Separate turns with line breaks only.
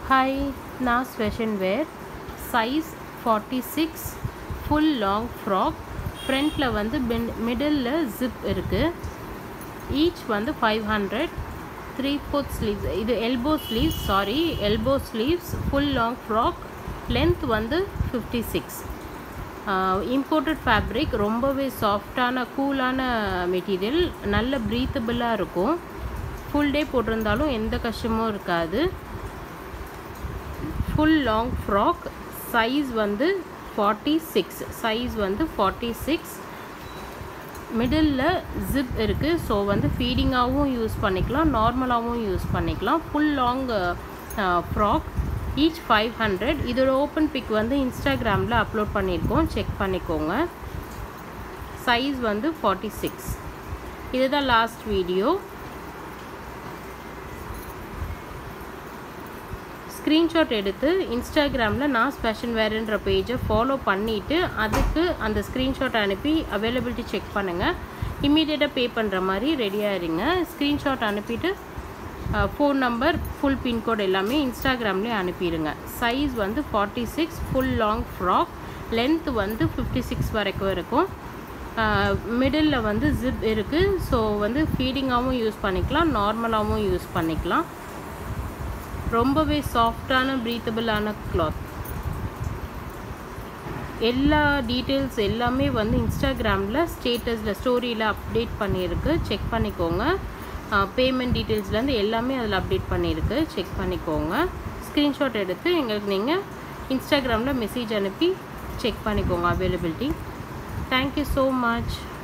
Hi, Naasfashionwear, size 46, full long frock. Front la vandu middle la zip irukku. Each vandu 500. 3/4 sleeves. Idu elbow sleeves, full long frock. Length vandu 56. Imported fabric, ரொம்பவே சாஃப்டான கூலான material, நல்ல பிரீத்தபிளாக இருக்கும். Full day போட்டிருந்தாலும் எந்த கஷ்டமும் இருக்காது. Full long frock, size வந்து 46, middle zip இருக்குது. ஸோ வந்து ஃபீடிங்காகவும் யூஸ் பண்ணிக்கலாம், நார்மலாகவும் யூஸ் பண்ணிக்கலாம். Full long frock, each 500. இதோட ஓப்பன் பிக் வந்து இன்ஸ்டாகிராமில் அப்லோட் பண்ணியிருக்கோம், செக் பண்ணிக்கோங்க. சைஸ் வந்து 46. இதுதான் லாஸ்ட் வீடியோ. ஸ்க்ரீன்ஷாட் எடுத்து இன்ஸ்டாகிராமில் நாஸ்ஃபேஷன்வேர்ன்ற பேஜை ஃபாலோ பண்ணிவிட்டு அதுக்கு அந்த ஸ்க்ரீன்ஷாட் அனுப்பி அவைலபிலிட்டி செக் பண்ணுங்கள். இம்மீடியட்டாக பே பண்ணுற மாதிரி ரெடியாக இருங்க. ஸ்க்ரீன்ஷாட் அனுப்பிட்டு ஃபோன் நம்பர், ஃபுல் பின்கோட் எல்லாமே இன்ஸ்டாகிராம்லேயே அனுப்பிடுங்க. சைஸ் வந்து 46, ஃபுல் லாங் ஃப்ராக். லென்த் வந்து 56 வரைக்கும் இருக்கும். மிடில் வந்து ஜிப் இருக்குது. ஸோ வந்து ஃபீடிங்காகவும் யூஸ் பண்ணிக்கலாம், நார்மலாகவும் யூஸ் பண்ணிக்கலாம். ரொம்பவே சாஃப்டான ப்ரீத்தபிளான கிளாத். எல்லா டீட்டெயில்ஸ் எல்லாமே வந்து இன்ஸ்டாகிராமில் ஸ்டேட்டஸில் ஸ்டோரியில் அப்டேட் பண்ணியிருக்கு, செக் பண்ணிக்கோங்க. பேமெண்ட் டீட்டெயில்ஸ்லேருந்து எல்லாமே அதில் அப்டேட் பண்ணியிருக்கு, செக் பண்ணிக்கோங்க. ஸ்க்ரீன்ஷாட் எடுத்து எங்களுக்கு நீங்கள் இன்ஸ்டாகிராமில் மெசேஜ் அனுப்பி செக் பண்ணிக்கோங்க அவைலபிலிட்டி. Thank you so much.